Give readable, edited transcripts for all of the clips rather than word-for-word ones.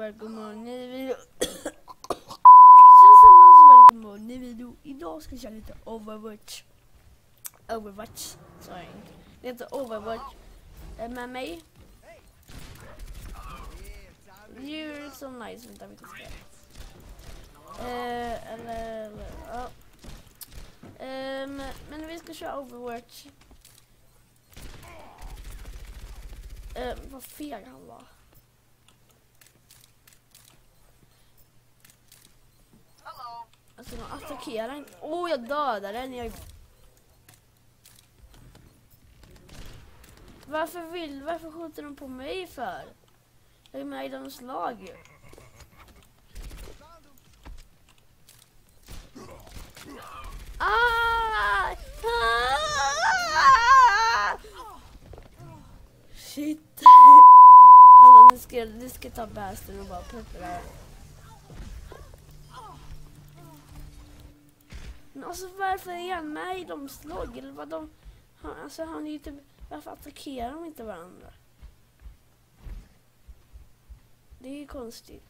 välkommen till video. Välkommen till video. Idag ska jag köra lite Overwatch. Sorry. Det heter Overwatch. Med mig. You're so nice. Vänta, vi ska se. Ja. Men vi ska köra Overwatch. Vad feg han var. Alltså de attackerar inte. Jag dödade den. Varför skjuter de på mig för? Jag är med i deras lag. Shit. Hallå, nu ska ta bästen och bara peppra. Men alltså varför är han med i de slag? Eller vad de... Han är ju typ... Varför attackerar de inte varandra? Det är ju konstigt.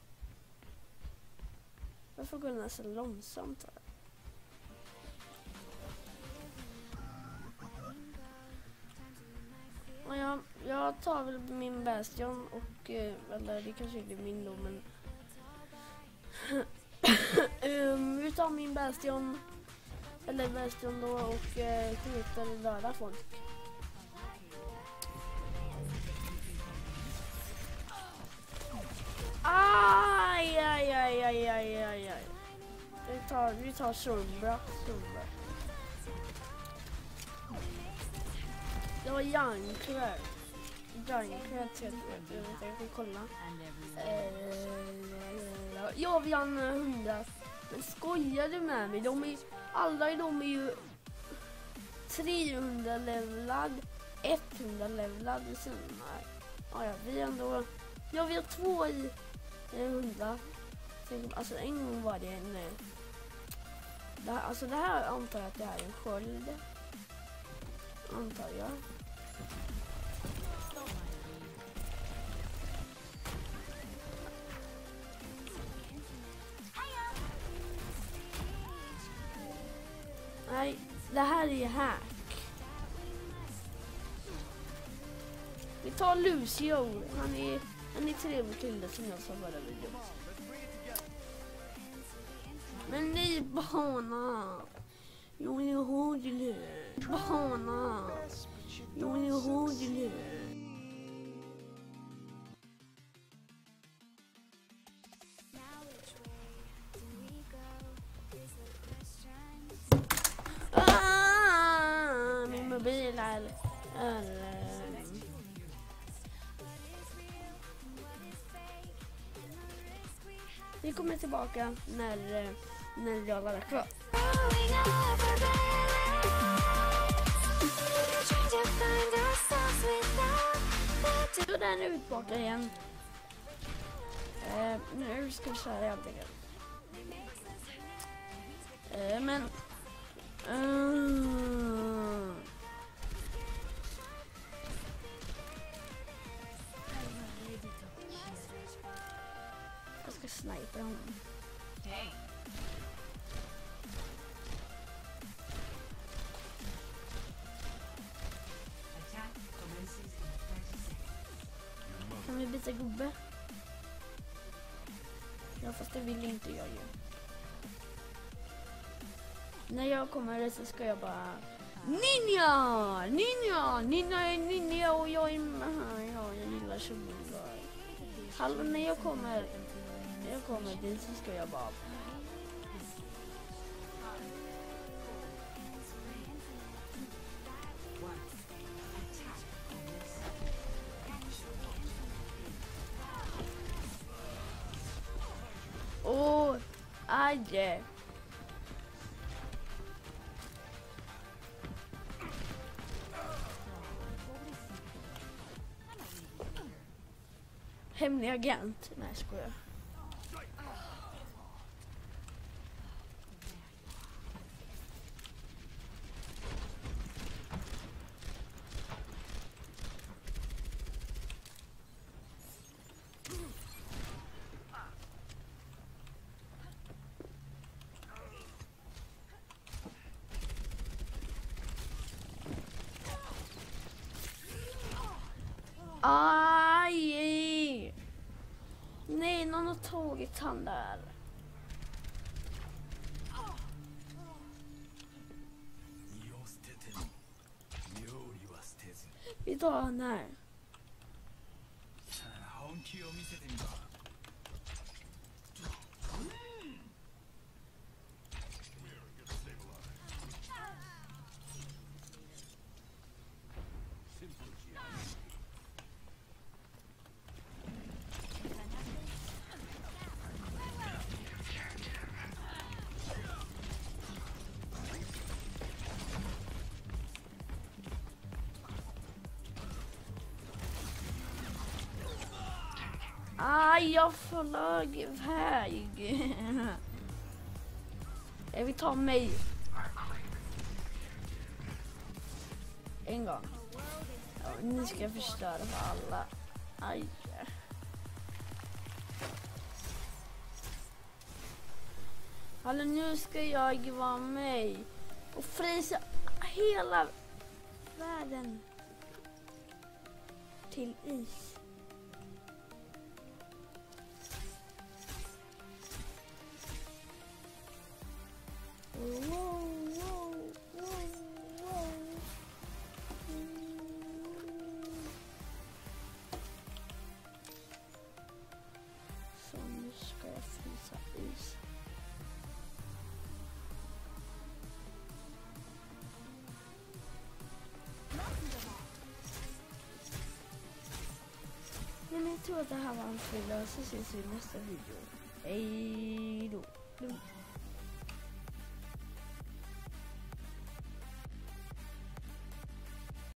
Varför går den så långsamt här? Jag tar väl min bastion och... eller det kanske inte är min då, men... vi tar min bastion. Eller bastion då och skjuter döda folk. Aj. Vi tar Sombra. Det var Jankvär. Jag får kolla. Jag vill 100. Men skojar du med mig? Alla de är ju 300 levlad, 100 levlad. Vi ändå... Jag vill 2 i 100. Alltså en gång var det en... Det här antar jag att det är en sköld. Antar jag. Nej, det här är hack. Vi tar Lucio. Han är trevlig kille som jag sa förra videon. Men nej, bana. Jag vill ha den här. Bana. Jag vill ha den här. Min mobil är... Vi kommer tillbaka när jag laddar kvar. Så där är vi tillbaka igen. Nu ska vi köra helt enkelt. Men... Jag ska snipa honom. Kan vi byta gubbe? Ja, fast det vill inte jag ju. När jag kommer så ska jag bara... Ninja och jag gillar Shumba. Hallå, när jag kommer dit så ska jag bara... Aj! Hemlig agent. Nej, skojar. Aj! Nej, någon har tagit han där. Vi tar han här. Aj, jag flög iväg. Jag vill ta mig. En gång. Ja, nu ska jag förstöra för alla. Aj. Alltså nu ska jag vara mig och frysa hela världen till is. Så nu ska jag frysa is. Men jag tror att det här var en thriller, så ses vi i nästa video. Hej då.